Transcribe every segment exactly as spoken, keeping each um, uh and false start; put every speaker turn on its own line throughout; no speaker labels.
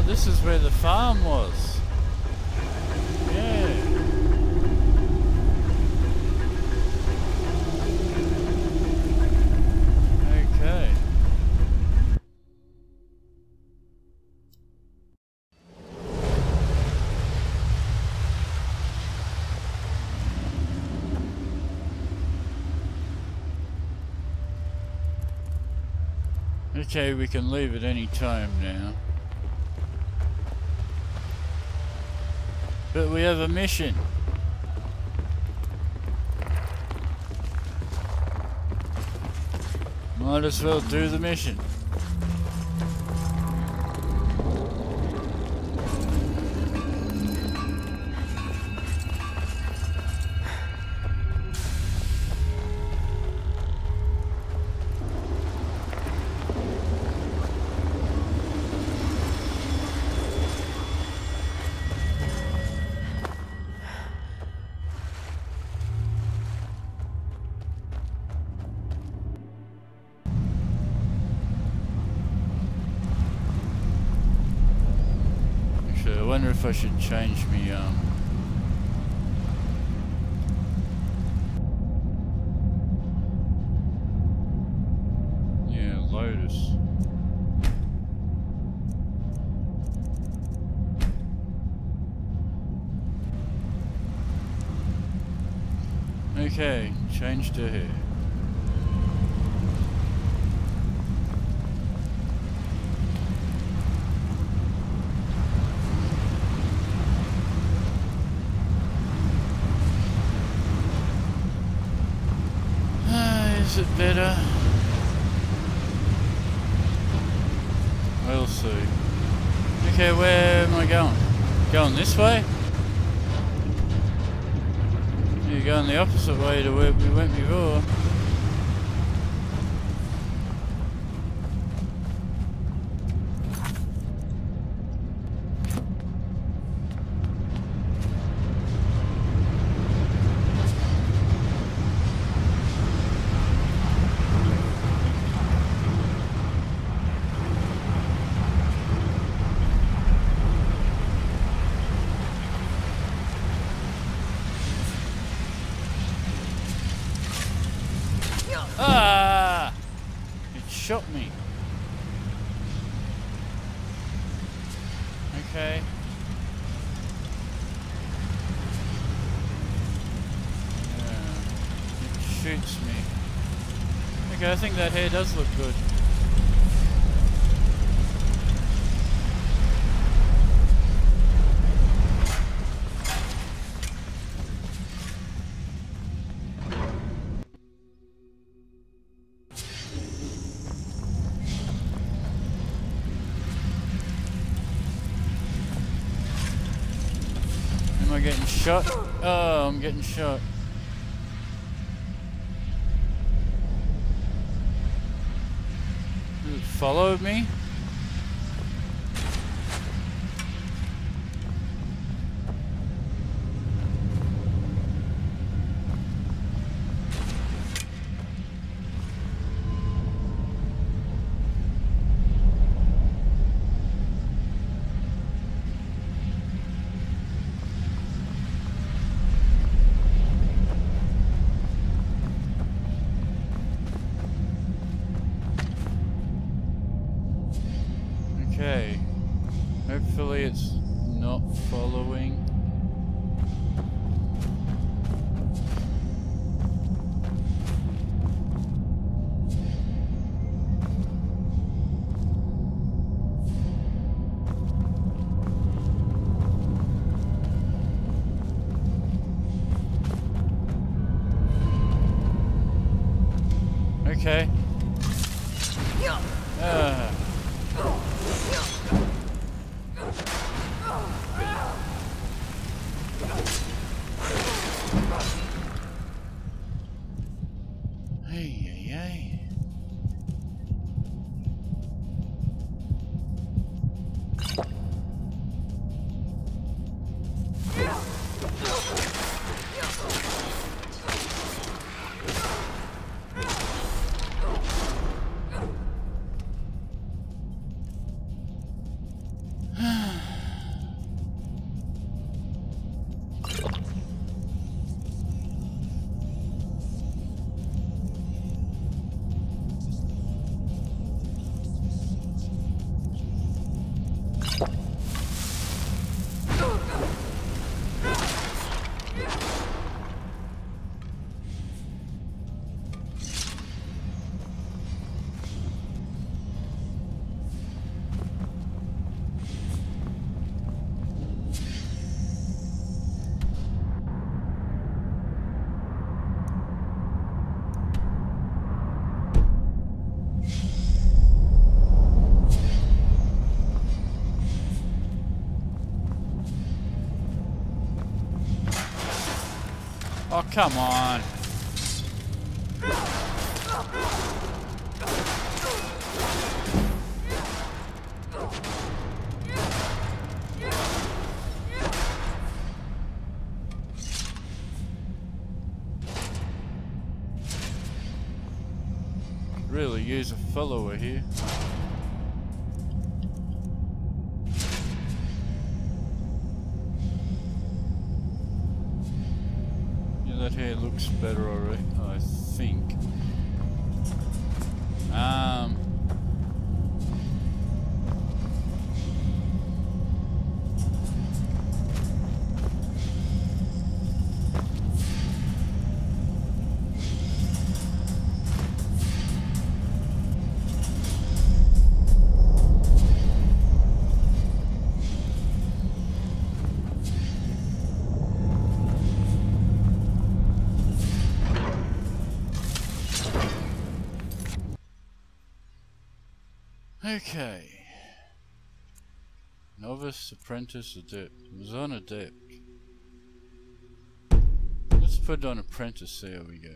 this is where the farm was. Yeah. Okay. Okay, we can leave at any time now. But we have a mission. Might as well do the mission. I wonder if I should change me, um... yeah, Lotus. Okay, change to here. Is it better? We'll see. Okay, where am I going? Going this way? You're going the opposite way to where we went before. Ah! It shot me. Okay. Yeah. It shoots me. Okay, I think that hair does look good. Am I getting shot? Oh, I'm getting shot. It followed me? Okay, hopefully it's not following. Okay. Ah. Hey, hey, hey. Oh, come on. Really use a follower here. That hair looks better already, I think. Um, Okay. Novice, apprentice, adept. It was on adept. Let's put it on apprentice, see how we go.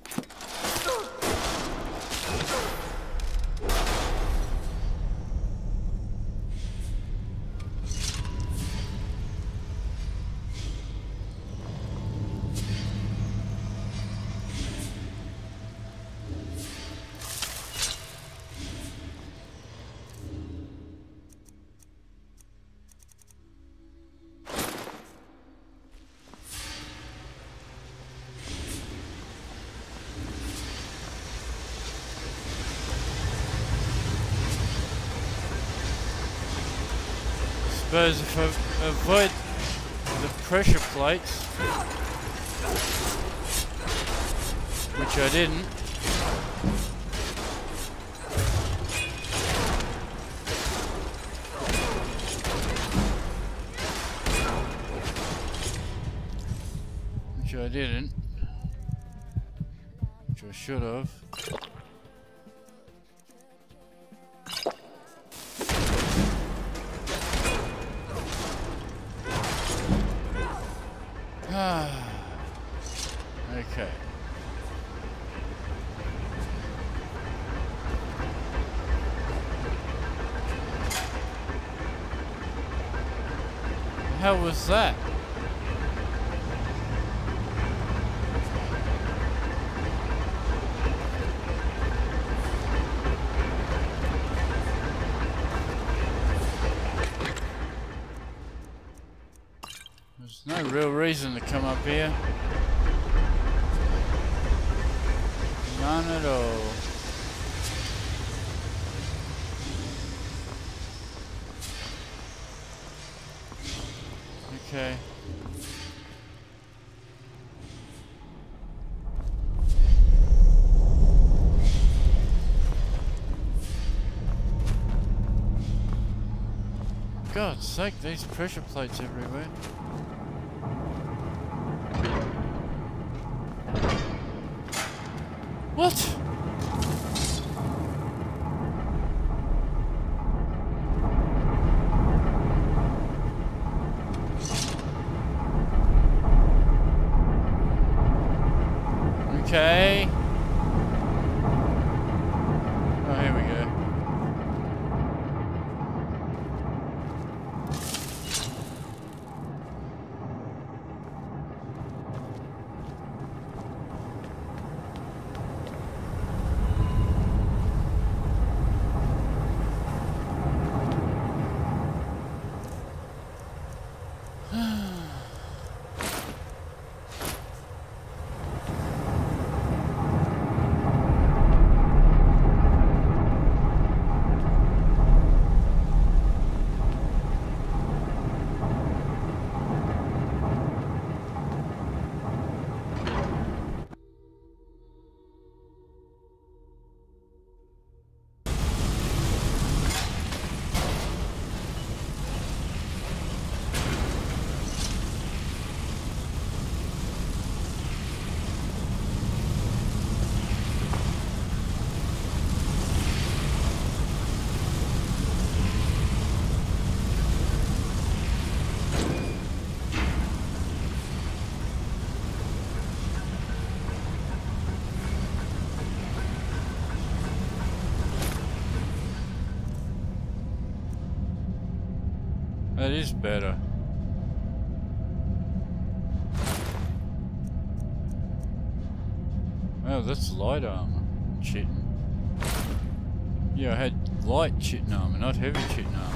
Suppose if I avoid the pressure plates, which I didn't, which I didn't, which I should have. Okay. How was that? There's no real reason to come up here. None at all. Okay. God's sake, these pressure plates everywhere. What? Okay. Oh, here we go. That is better. Oh, that's light armor. Chitin. Yeah, I had light chitin armor, not heavy chitin armor.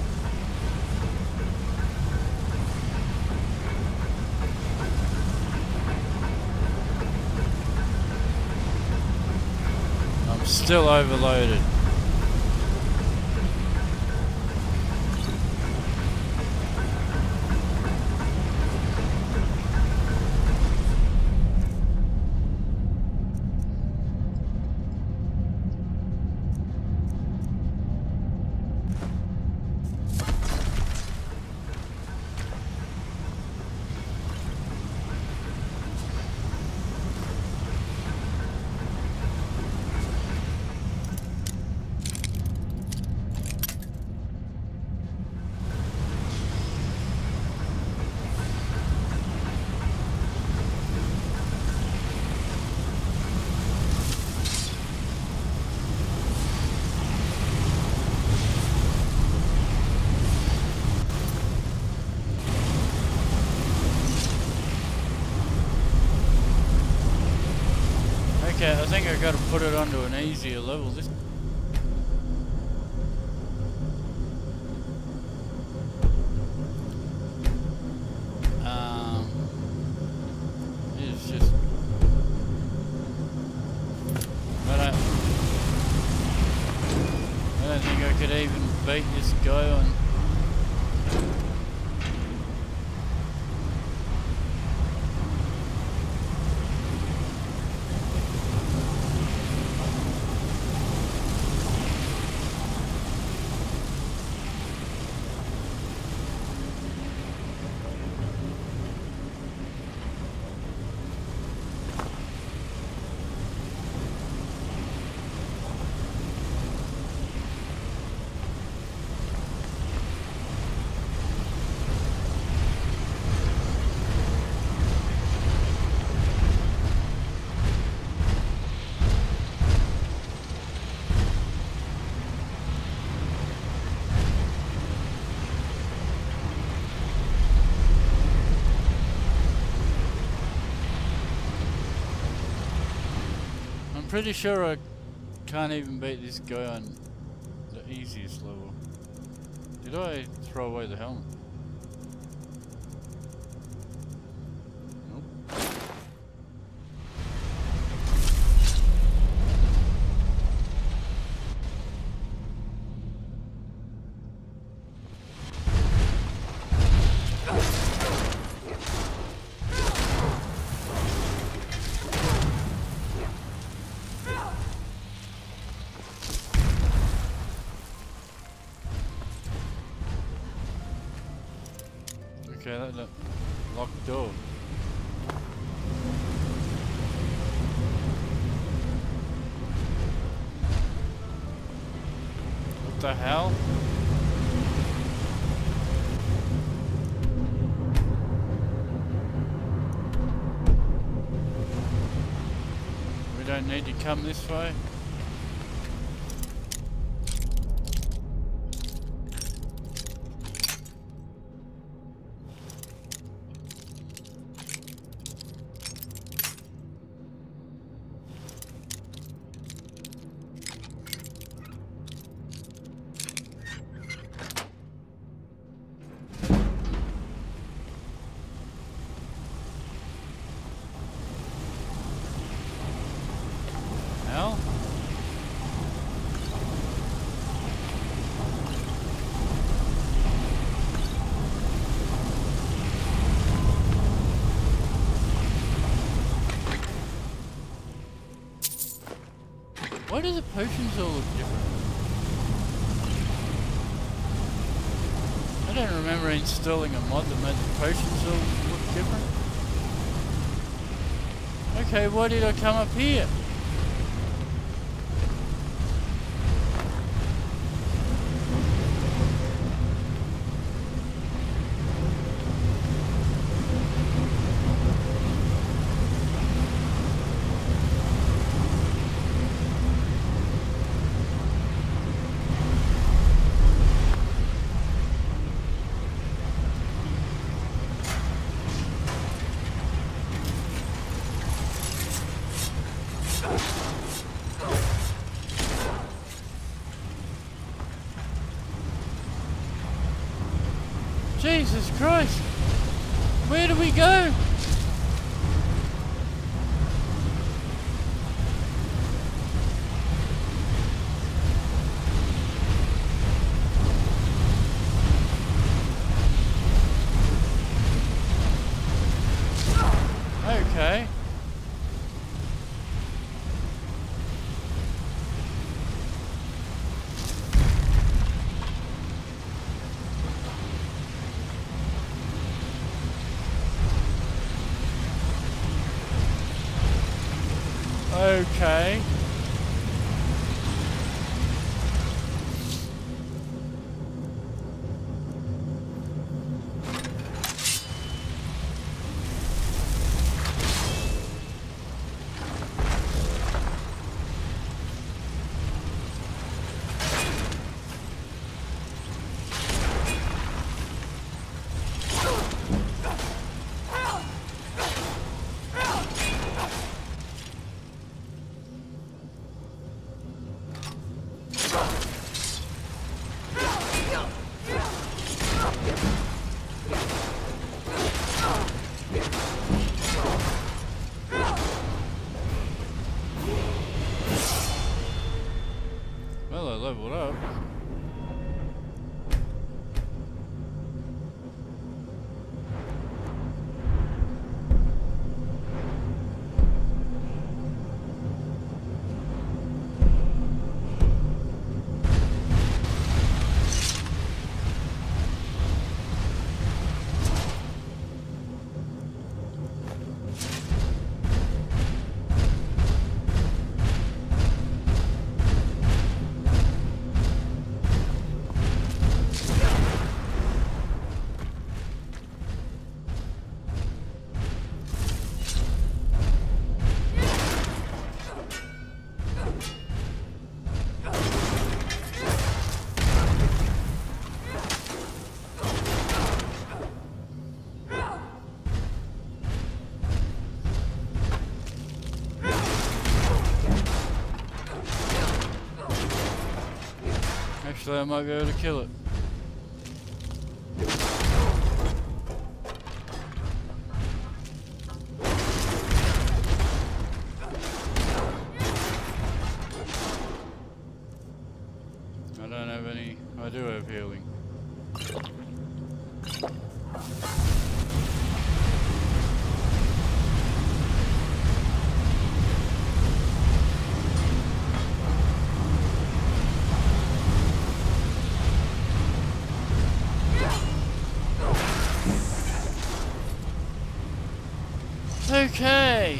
I'm still overloaded. Okay, I think I gotta put it onto an easier level. This um it's just I don't I don't think I could even beat this guy on. Pretty sure I can't even beat this guy on the easiest level. Did I throw away the helmet? Nope. Okay, that look, locked door. What the hell? We don't need to come this way. Hell? Why do the potions all look different? I don't remember installing a mod that made the potions all look different. Okay, why did I come up here? Jesus Christ! Where do we go? Okay. Okay. Well, I leveled up. Actually, I might be able to kill it. I don't have any. I do have healing. Okay.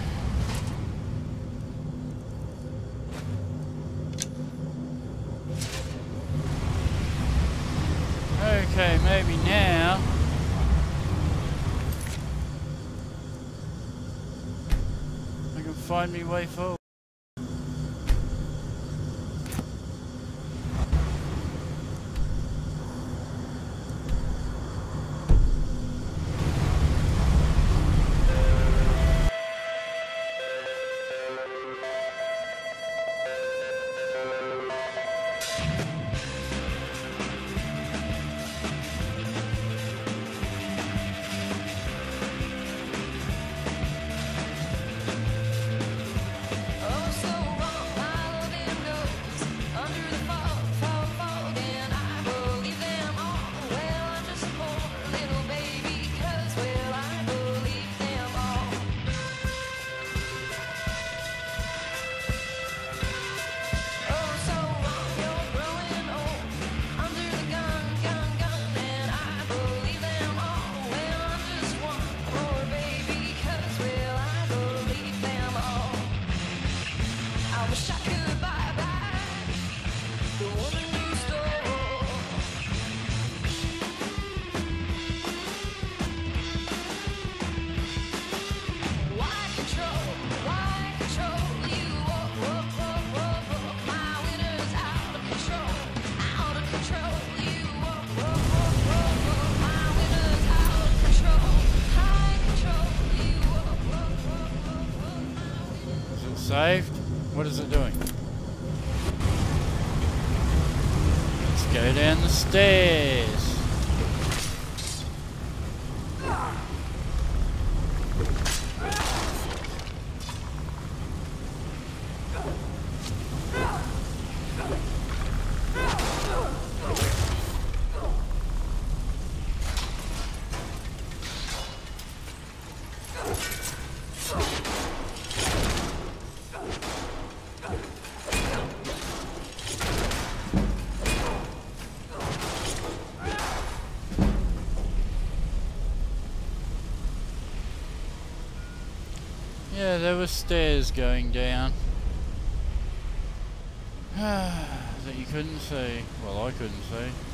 Okay, maybe now. I can find me way forward. Saved? What is it doing? Let's go down the stairs. Yeah, there were stairs going down. That you couldn't see. Well, I couldn't see.